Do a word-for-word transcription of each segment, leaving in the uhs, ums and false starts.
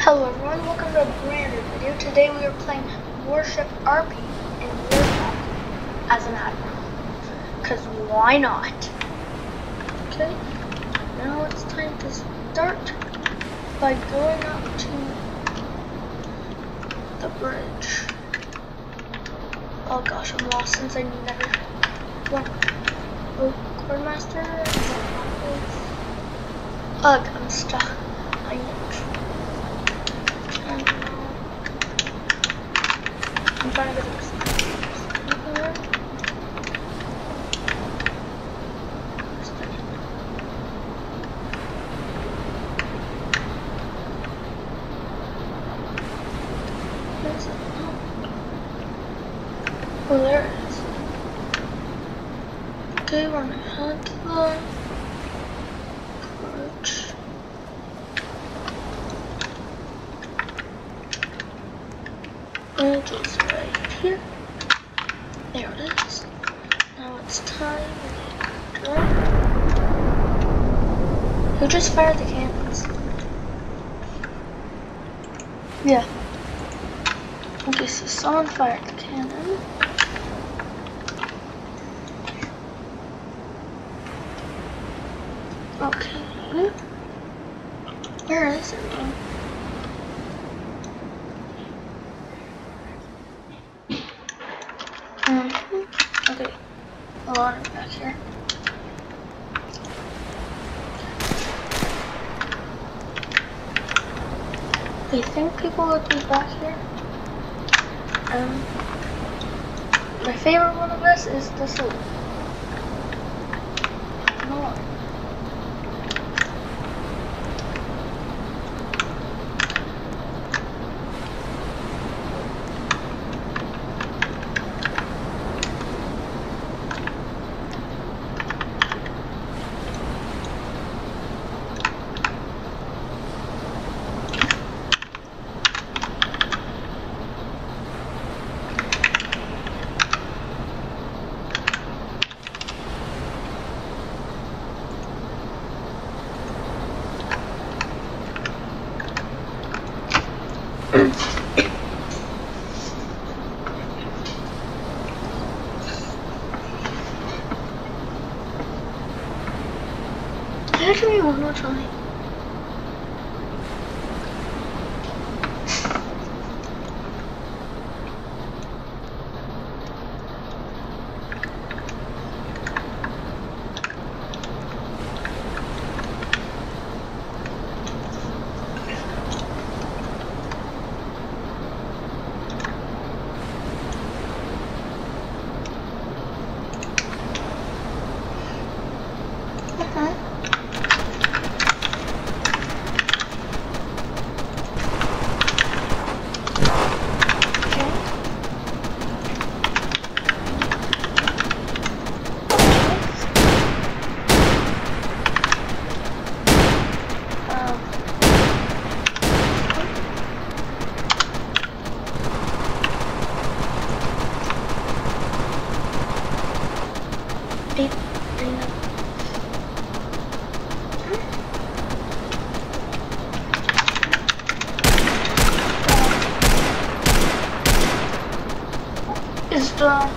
Hello everyone, welcome to a brand new video. Today we are playing Warship R P in Warpath as an admiral. Cause why not? Okay, now it's time to start by going up to the bridge. Oh gosh, I'm lost since I never went. Oh, Quartermaster. Ugh, I'm stuck. I know. I'm trying to get this. Oh, there it is. Okay, we're gonna head to the bridge. It is right here. There it is. Now it's time to go. Who just fired the cannons? Yeah. Okay, so someone fired the cannon. Okay. Where is it? Mm-hmm. Okay. A lot of back here. I think people would be back here. Um, my favorite one of this is the salute. I don't know why. Actually, one more time. Is the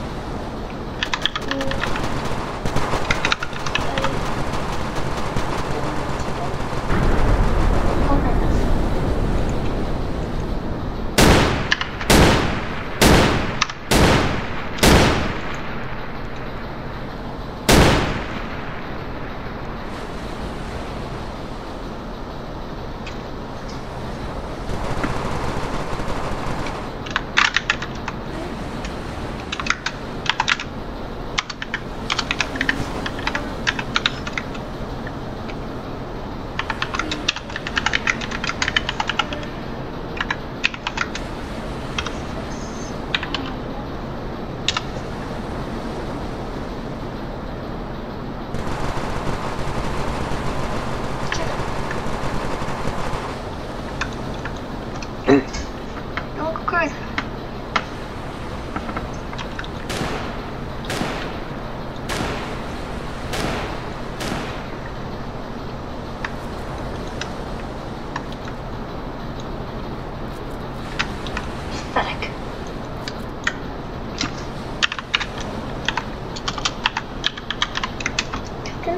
pathetic. Captain?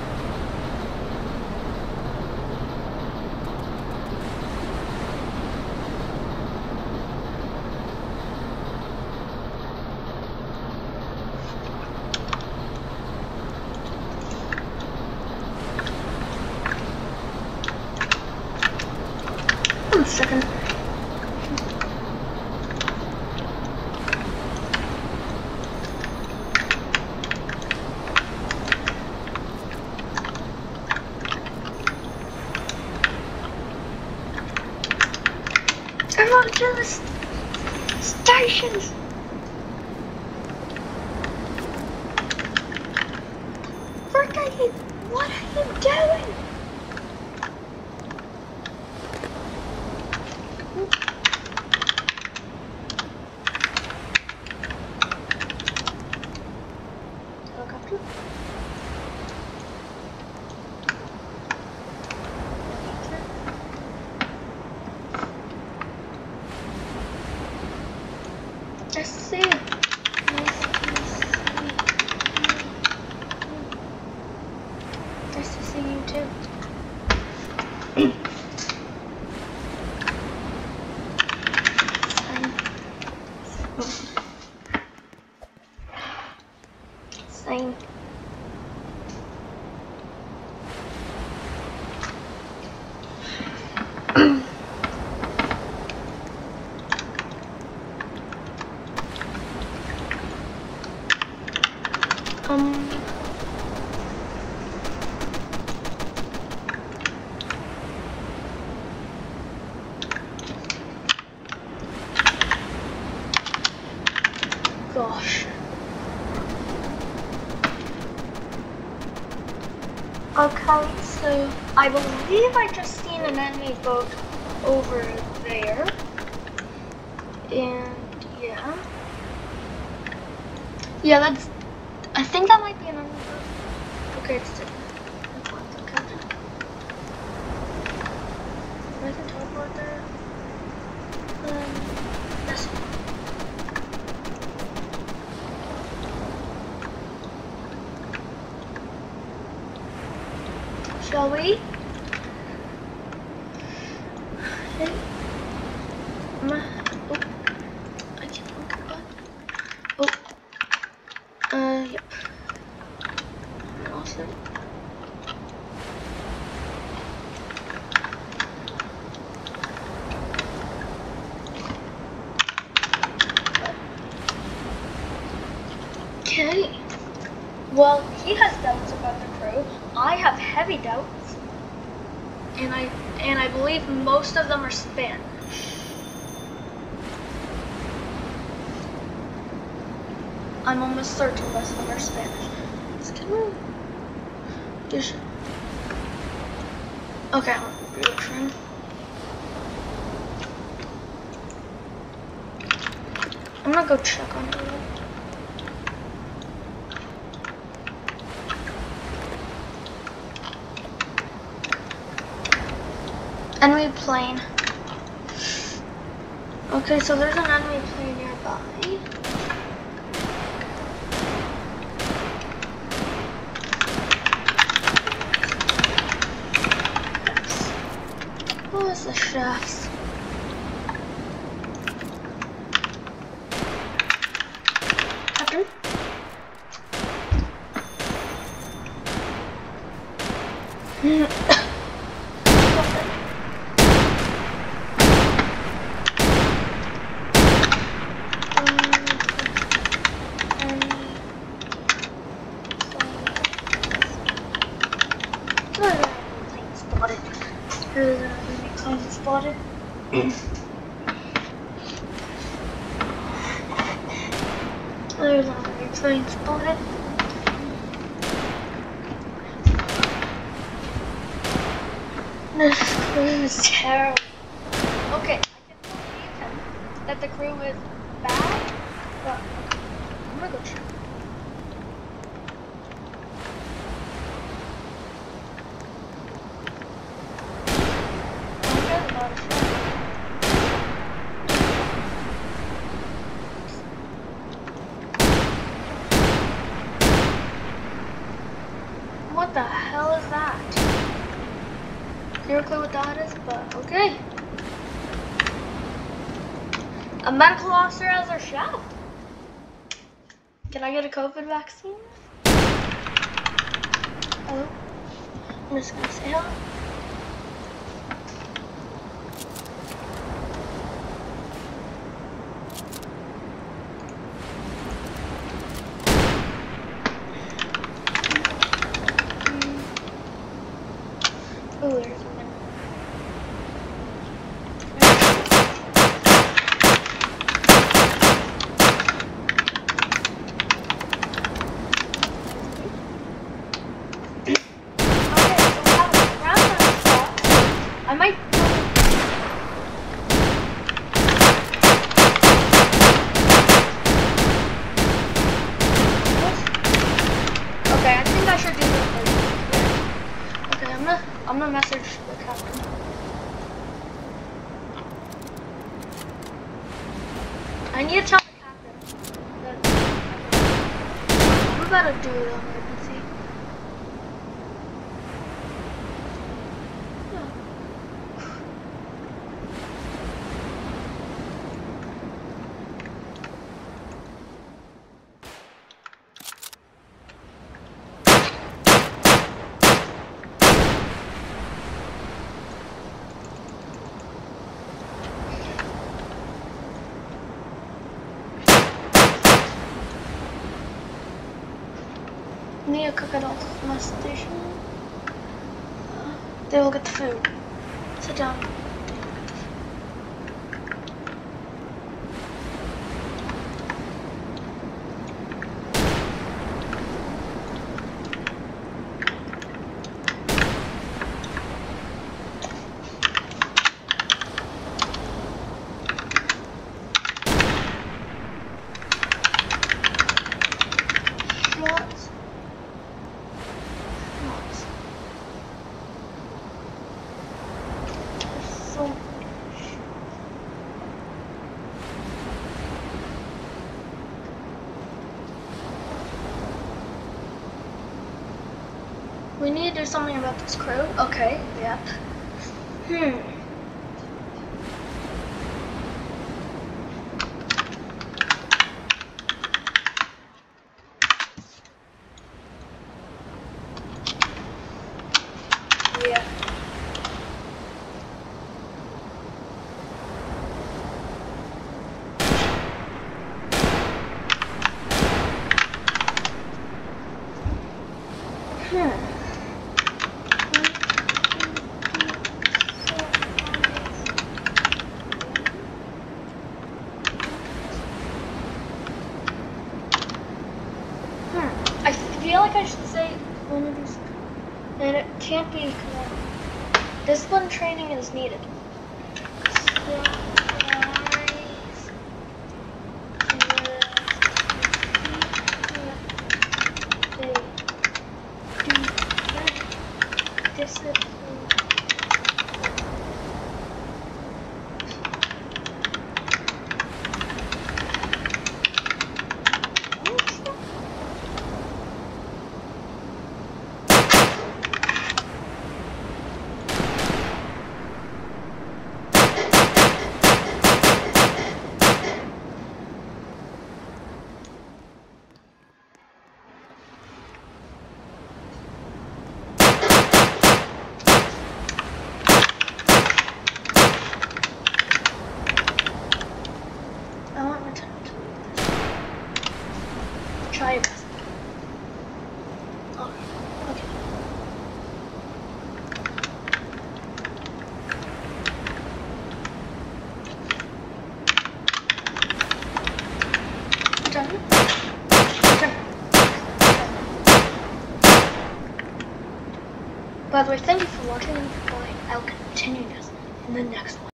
One second. Everyone to the st stations! What are you, what are you doing? Helicopter? I see. Nice to see. Nice to see you too. Same. um. Gosh. Okay, so I believe I just seen an enemy boat over there. And yeah. Yeah, that's, I think that might be an enemy boat. Okay, it's different. That's one thing, Captain. I can teleport there. Um, this one. Shall we? Okay. Ma oh. I can't look at that. Oh. Uh, yep. Awesome. Okay. Well, he has doubts about the crew. I have heavy doubts, and I and I believe most of them are Spanish. I'm almost certain most of them are Spanish. Let's get on. Yes. Okay, I'm gonna reload trim. I'm gonna go check on the road. Enemy plane. Okay, so there's an enemy plane nearby. What was the shafts? Captain? There's an enemy plane spotted. There's an enemy plane spotted. This crew is terrible. Okay, I can believe him that the crew is bad, but I'm gonna go check. Zero clue what that is, but okay. A medical officer as our chef. Can I get a COVID vaccine? Hello? I'm just gonna say hello. Oh, there's one. I might. Okay, I think I should do that. Okay, I'm gonna I'm gonna message the captain. I need to tell the captain that I'm about to do the emergency. Need to cook it off my station. Uh, they will get the food. Sit down. Shots. So we need to do something about this crew. Okay, yep. Hmm. Yeah. Hmm. Hmm. I feel like I should say one of these, and it can't be. Discipline training is needed. Discipline. I want my time to leave this. Try your best. Oh, okay. Done. Done. By the way, thank you for watching and for following. I'll continue this in the next one.